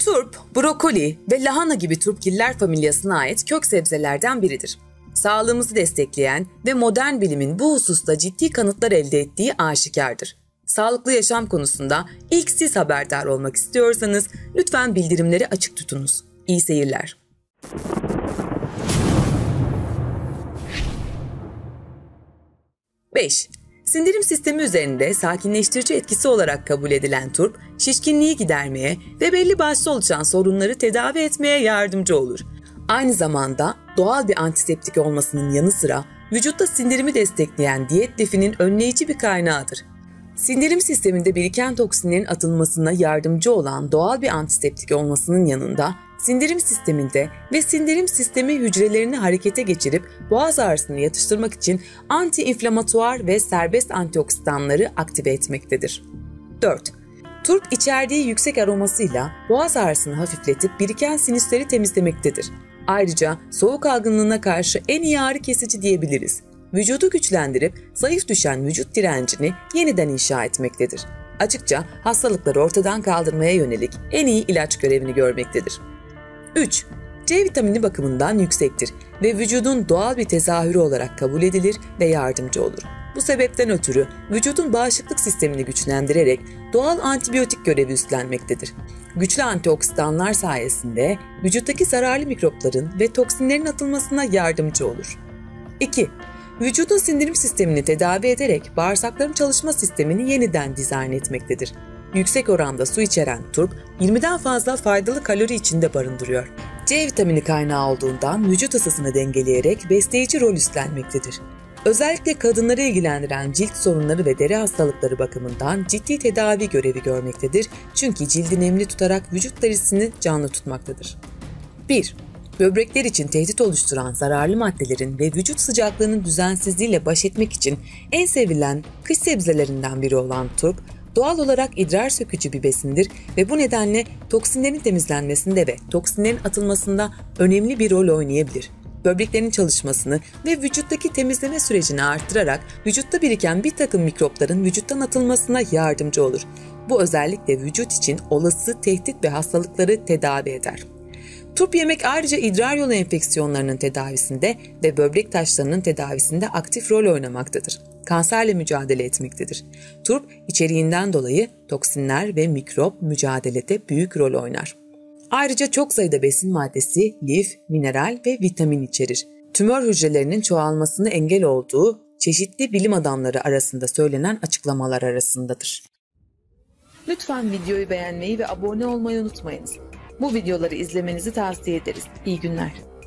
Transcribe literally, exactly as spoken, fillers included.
Turp, brokoli ve lahana gibi turpgiller familyasına ait kök sebzelerden biridir. Sağlığımızı destekleyen ve modern bilimin bu hususta ciddi kanıtlar elde ettiği aşikardır. Sağlıklı yaşam konusunda ilk siz haberdar olmak istiyorsanız lütfen bildirimleri açık tutunuz. İyi seyirler. beş. Sindirim sistemi üzerinde sakinleştirici etkisi olarak kabul edilen turp, şişkinliği gidermeye ve belli başlı oluşan sorunları tedavi etmeye yardımcı olur. Aynı zamanda doğal bir antiseptik olmasının yanı sıra vücutta sindirimi destekleyen diyet lifinin önleyici bir kaynağıdır. Sindirim sisteminde biriken toksinlerin atılmasına yardımcı olan doğal bir antiseptik olmasının yanında, sindirim sisteminde ve sindirim sistemi hücrelerini harekete geçirip boğaz ağrısını yatıştırmak için anti-inflamatuar ve serbest antioksidanları aktive etmektedir. dört. Turp içerdiği yüksek aromasıyla boğaz ağrısını hafifletip biriken sinüsleri temizlemektedir. Ayrıca soğuk algınlığına karşı en iyi ağrı kesici diyebiliriz. Vücudu güçlendirip zayıf düşen vücut direncini yeniden inşa etmektedir. Açıkça hastalıkları ortadan kaldırmaya yönelik en iyi ilaç görevini görmektedir. üç. C vitamini bakımından yüksektir ve vücudun doğal bir tezahürü olarak kabul edilir ve yardımcı olur. Bu sebepten ötürü vücudun bağışıklık sistemini güçlendirerek doğal antibiyotik görevi üstlenmektedir. Güçlü antioksidanlar sayesinde vücuttaki zararlı mikropların ve toksinlerin atılmasına yardımcı olur. iki. Vücudun sindirim sistemini tedavi ederek bağırsakların çalışma sistemini yeniden dizayn etmektedir. Yüksek oranda su içeren turp, yirmiden fazla faydalı kalori içinde barındırıyor. C vitamini kaynağı olduğundan vücut ısısını dengeleyerek besleyici rol üstlenmektedir. Özellikle kadınları ilgilendiren cilt sorunları ve deri hastalıkları bakımından ciddi tedavi görevi görmektedir. Çünkü cildi nemli tutarak vücut derisini canlı tutmaktadır. bir. Böbrekler için tehdit oluşturan zararlı maddelerin ve vücut sıcaklığının düzensizliğiyle baş etmek için en sevilen kış sebzelerinden biri olan turp, doğal olarak idrar sökücü bir besindir ve bu nedenle toksinlerin temizlenmesinde ve toksinlerin atılmasında önemli bir rol oynayabilir. Böbreklerin çalışmasını ve vücuttaki temizleme sürecini arttırarak vücutta biriken bir takım mikropların vücuttan atılmasına yardımcı olur. Bu özellikle vücut için olası tehdit ve hastalıkları tedavi eder. Turp yemek ayrıca idrar yolu enfeksiyonlarının tedavisinde ve böbrek taşlarının tedavisinde aktif rol oynamaktadır. Kanserle mücadele etmektedir. Turp içeriğinden dolayı toksinler ve mikrop mücadelede büyük rol oynar. Ayrıca çok sayıda besin maddesi, lif, mineral ve vitamin içerir. Tümör hücrelerinin çoğalmasını engel olduğu çeşitli bilim adamları arasında söylenen açıklamalar arasındadır. Lütfen videoyu beğenmeyi ve abone olmayı unutmayınız. Bu videoları izlemenizi tavsiye ederiz. İyi günler.